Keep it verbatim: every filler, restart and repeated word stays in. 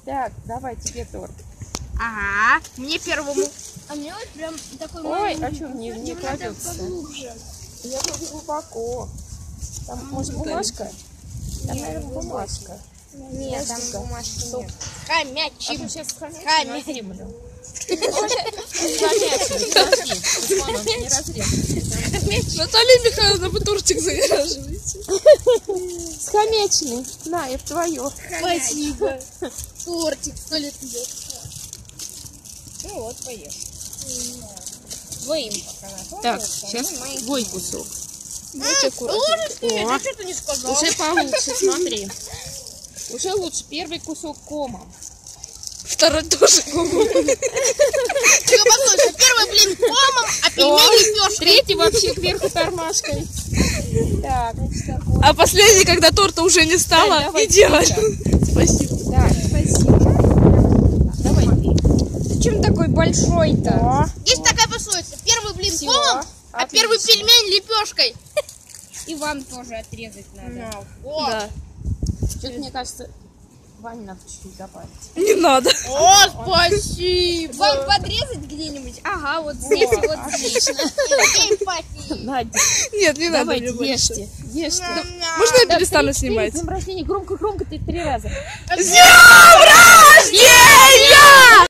Так, давай тебе торт. Ага, мне первому. А мне вот прям такой Ой, маленький. а что не, не кладется? Я буду глубоко. Там, может, бумажка? Там, наверное, бумажка. Нет, там бумажки нет. А Хомячим. то сейчас хомячим на Хомячим. землю. Хомячим, подожди. Вон он, не разрежется. Наталья Михайловна, вы тортик загораживаете. Схомяченный. На, это твое. Спасибо. Тортик, сто лет идет. Ну вот, поешь. Двоим пока. Так, сейчас твой кусок. Ложишь ты, О. ты что-то не сказал. Уже получше, смотри. Уже лучше. Первый кусок комом. Второй тоже комом. Ты послушай, первый блин комом, а пельмени лепешкой. Третий вообще кверху тормашкой. Так, значит, такой. А последний, когда торта уже не стало, Так, давай, идеально. Спасибо. Так, спасибо. Давай ты. Ты чем такой большой-то? О, Есть такая пословица. Первый блин всё, комом, а отлично. первый пельмень лепешкой. И вам тоже отрезать надо. Вот. Да. Что-то, мне кажется, Ване надо чуть-чуть добавить. Не надо. О, спасибо. Вам подрезать где-нибудь? Ага, вот здесь и вот здесь. Эй, спасибо. Надя, Нет, не надо давайте, мне больше. ешьте. Ешьте. Ням-ням. Можно я Да, перестану три- три снимать? С днем рождения. Громко-громко ты три раза. С днем рождения!